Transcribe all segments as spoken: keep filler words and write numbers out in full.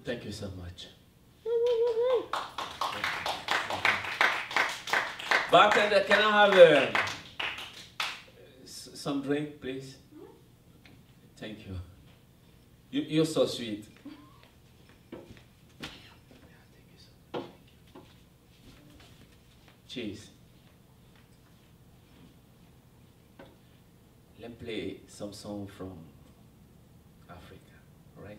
Thank you so much. Bartender, can I have uh, some drink, please? Thank you. you. You're so sweet. Cheers. Let me play some song from Africa, right?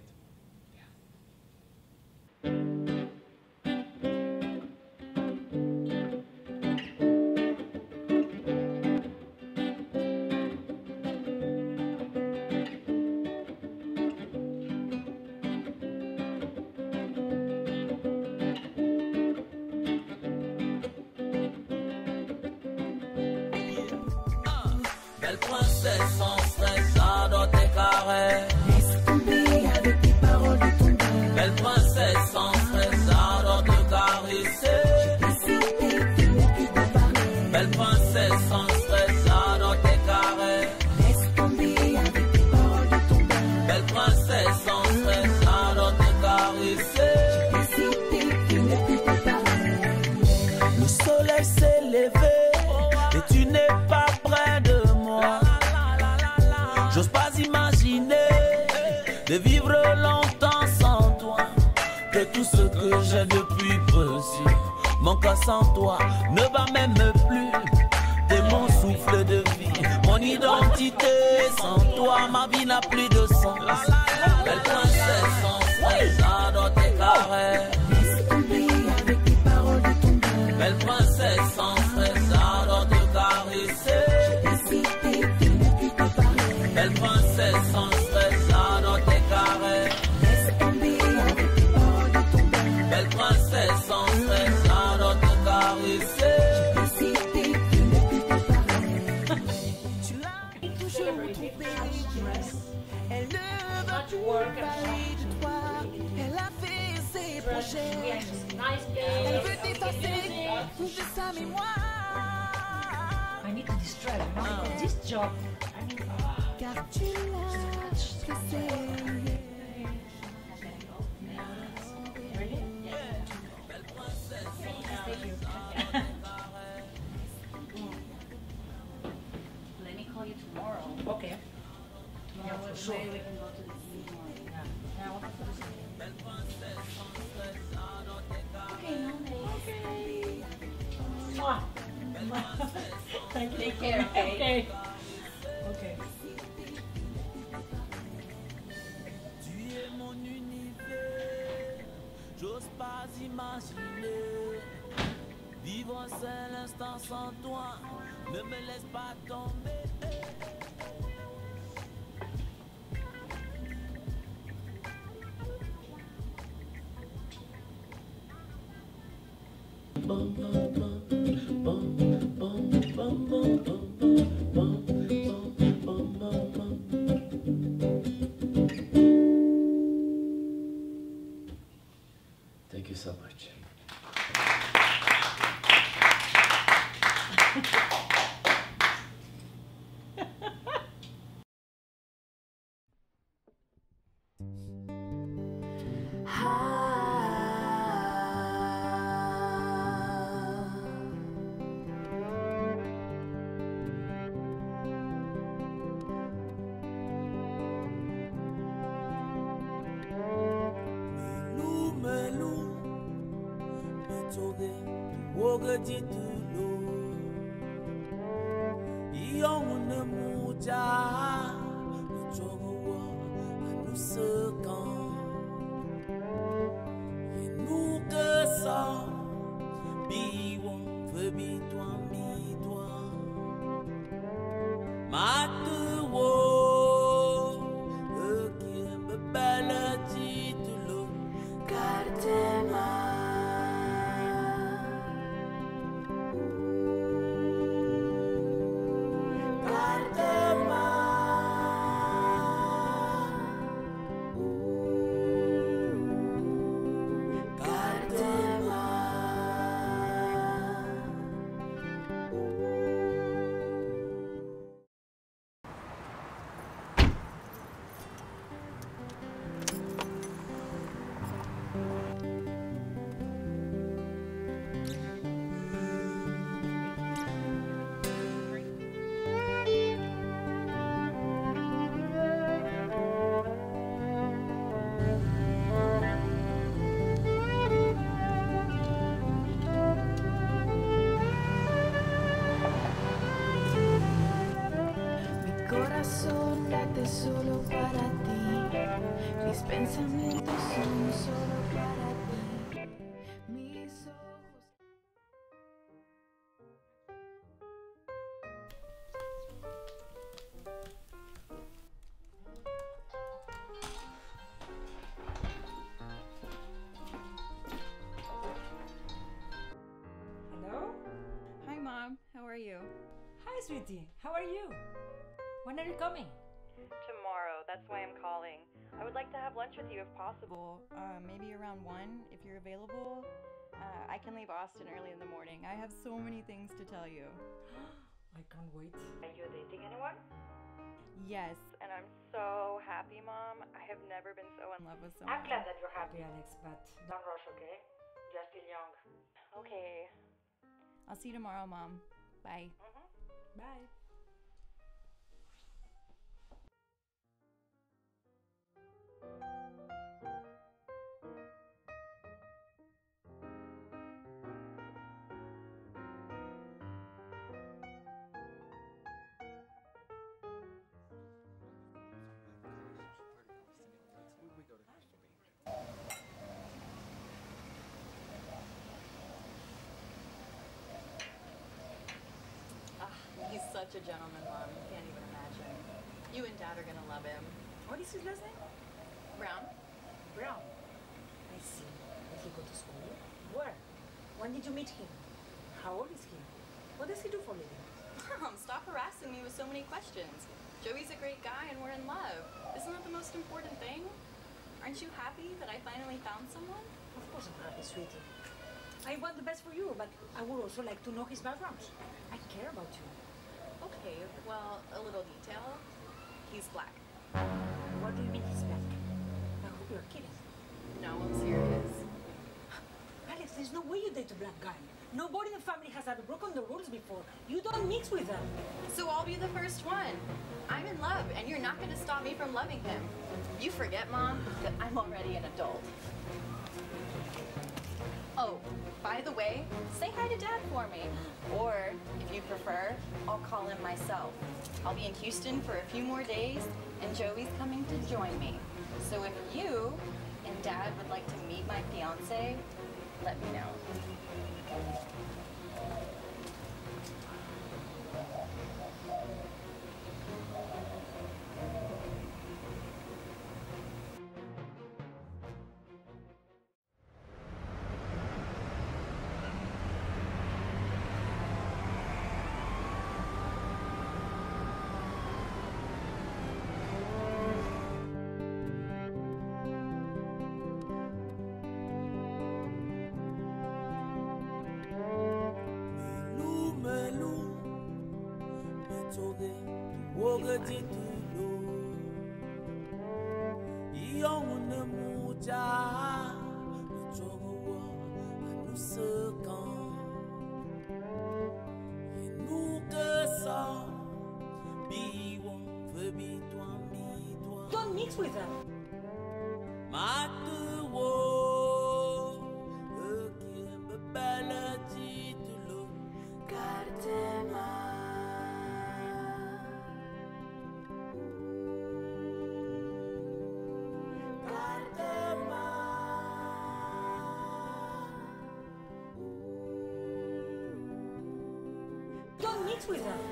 Belle princesse sans stress, j'adore tes carrés. Laisse tomber avec les paroles de ton cœur. Belle princesse sans stress, j'adore te caresser. J'ai décidé de ne plus te parler. Belle princesse sans stress, j'adore tes carrés. Laisse tomber avec les paroles de ton cœur. Belle princesse sans stress, j'adore te caresser. J'ai décidé de ne plus te parler. Le soleil s'est levé et tu n'es pas près de moi. J'ose pas imaginer de vivre longtemps sans toi. Que tout ce que j'ai depuis petit, mon cœur sans toi ne va même plus. T'es mon souffle de vie, mon identité. Sans toi, ma vie n'a plus de sens. Belle princesse sans stress, j'adore tes carrés. Laisse tomber avec les paroles de ton cœur. Belle princesse sans stress, j'adore te caresser. J'ai décidé de ne plus te parler. Belle princesse sans stress, j'adore tes carrés. Laisse tomber avec les paroles de ton cœur. Belle princesse sans stress, j'adore te caresser. J'ai décidé de ne plus te parler. Tu l'as toujours trompée. Elle ne va plus parler de toi. Elle a fait ses projets. Elle veut t'effacer de sa mémoire. I need to distract now because this job. Car tu l'as stressé. Let me call you tomorrow. Okay. Tomorrow for sure. We can go to the zoo tomorrow. Yeah. Yeah, what okay, no, okay. Mwah. Thank you. Take care, okay? Okay. Okay. Tu es mon univers, j'ose pas imaginer. Vivre un seul instant sans toi, ne me laisse pas tomber. Thank you so much. Garde-moi. corazón late solo para ti. Mis pensamientos son solo para ti. Mis ojos. Hello? Hi, Mom. How are you? Hi, sweetie. How are you? When are you coming? Tomorrow. That's why I'm calling. I would like to have lunch with you if possible. Uh, maybe around one, if you're available. Uh, I can leave Austin early in the morning. I have so many things to tell you. I can't wait. Are you dating anyone? Yes, and I'm so happy, Mom. I have never been so in love with someone. I'm glad that you're happy, Alex, but don't rush, okay? You're still young. Okay. I'll see you tomorrow, Mom. Bye. Mm-hmm. Bye. Ah, he's such a gentleman, Mom. You can't even imagine. You and Dad are gonna love him. What is his last name? Brown? Brown. I see. Did he go to school? Where? When did you meet him? How old is he? What does he do for a living? Mom, stop harassing me with so many questions. Joey's a great guy and we're in love. Isn't that the most important thing? Aren't you happy that I finally found someone? Of course I'm happy, sweetie. I want the best for you, but I would also like to know his background. I care about you. Okay, well, a little detail. He's black. What do you mean he's black? I hope you're kidding. No, I'm serious. Alex, there's no way you date a black guy. Nobody in the family has ever broken the rules before. You don't mix with them. So I'll be the first one. I'm in love, and you're not going to stop me from loving him. You forget, Mom, that I'm already an adult. Oh, by the way, say hi to Dad for me. Or, if you prefer, I'll call him myself. I'll be in Houston for a few more days, and Joey's coming to join me. So if you and Dad would like to meet my fiance, let me know. Don't mix with them. Don't mix with them.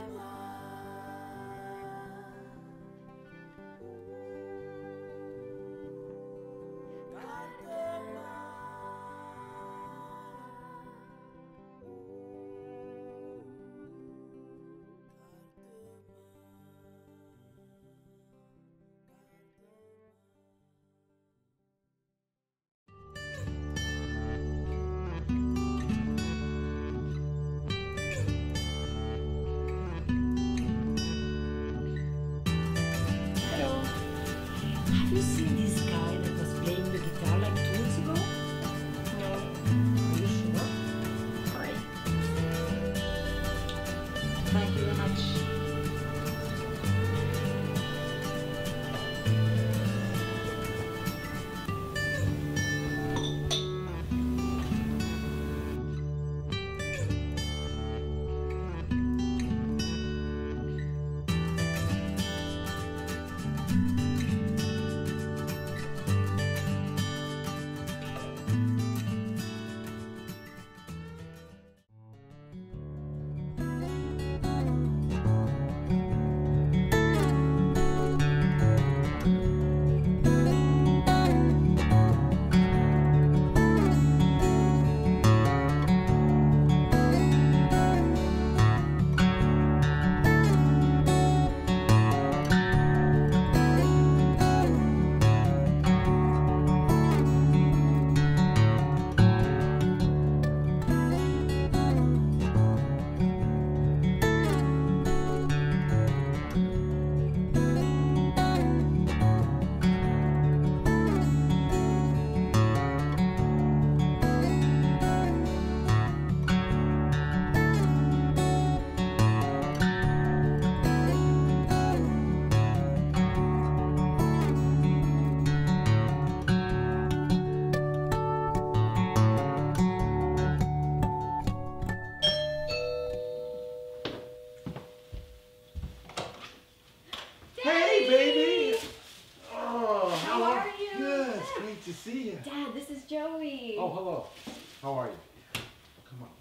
to see you. Dad, this is Joey. Oh, hello. How are you? Come on.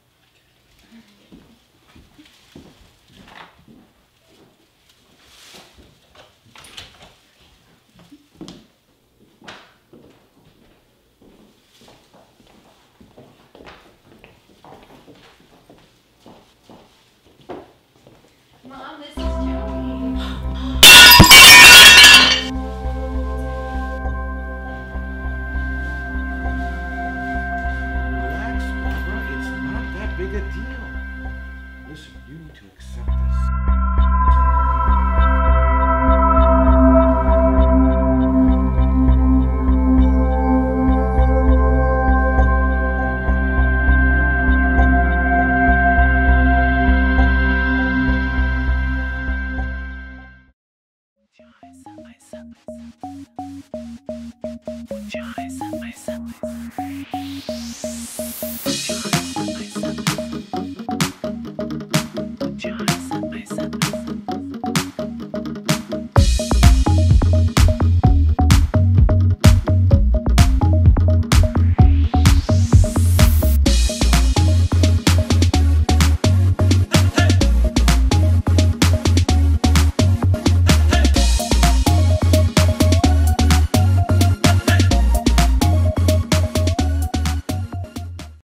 Mom, this